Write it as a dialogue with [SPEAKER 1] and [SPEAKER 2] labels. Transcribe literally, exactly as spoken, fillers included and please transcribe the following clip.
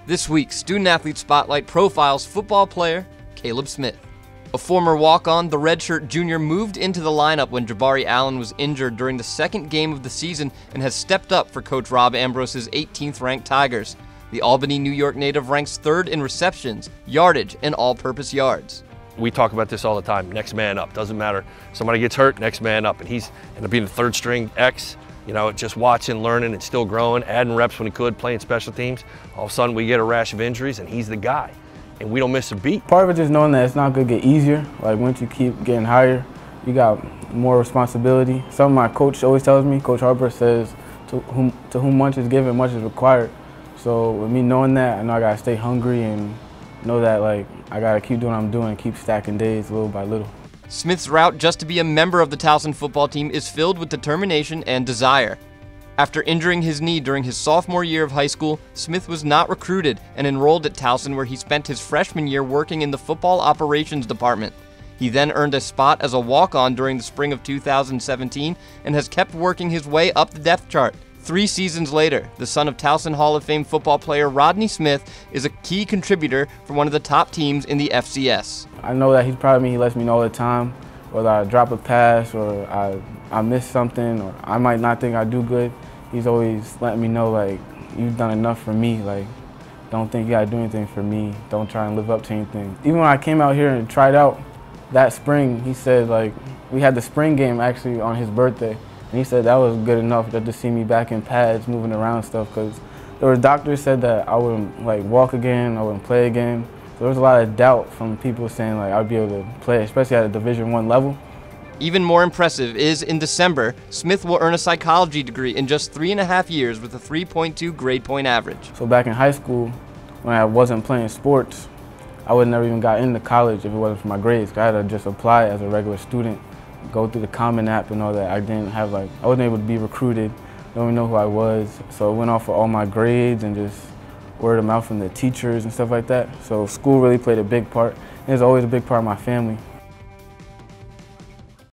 [SPEAKER 1] This week, Student Athlete Spotlight profiles football player Caleb Smith. A former walk-on, the redshirt junior moved into the lineup when Jabari Allen was injured during the second game of the season and has stepped up for Coach Rob Ambrose's eighteenth ranked Tigers. The Albany, New York native ranks third in receptions, yardage, and all-purpose yards.
[SPEAKER 2] We talk about this all the time, next man up. Doesn't matter. Somebody gets hurt, next man up. And he's ended up being the third string X, you know, just watching, learning, and still growing, adding reps when he could, playing special teams. All of a sudden we get a rash of injuries and he's the guy. And we don't miss a beat.
[SPEAKER 3] Part of it is knowing that it's not going to get easier. Like once you keep getting higher, you got more responsibility. Something my coach always tells me, Coach Harper says, to whom, to whom much is given, much is required. So with me knowing that, I know I got to stay hungry and know that like I got to keep doing what I'm doing, keep stacking days little by little.
[SPEAKER 1] Smith's route just to be a member of the Towson football team is filled with determination and desire. After injuring his knee during his sophomore year of high school, Smith was not recruited and enrolled at Towson, where he spent his freshman year working in the football operations department. He then earned a spot as a walk-on during the spring of two thousand seventeen and has kept working his way up the depth chart. Three seasons later, the son of Towson Hall of Fame football player Rodney Smith is a key contributor for one of the top teams in the F C S.
[SPEAKER 3] I know that he's proud of me. He lets me know all the time, whether I drop a pass or I, I miss something or I might not think I do good. He's always letting me know, like, you've done enough for me. Like, don't think you gotta do anything for me. Don't try and live up to anything. Even when I came out here and tried out that spring, he said, like, we had the spring game actually on his birthday. And he said that was good enough just to see me back in pads, moving around and stuff, because there were doctors said that I wouldn't like walk again, I wouldn't play again. So there was a lot of doubt from people saying like I'd be able to play, especially at a Division One level.
[SPEAKER 1] Even more impressive is in December, Smith will earn a psychology degree in just three and a half years with a three point two grade point average.
[SPEAKER 3] So back in high school, when I wasn't playing sports, I would never even got into college if it wasn't for my grades. I had to just apply as a regular student, go through the Common App and all that. I didn't have like, I wasn't able to be recruited, don't even know who I was. So it went off for all my grades and just word of mouth from the teachers and stuff like that. So school really played a big part. And it's always a big part of my family.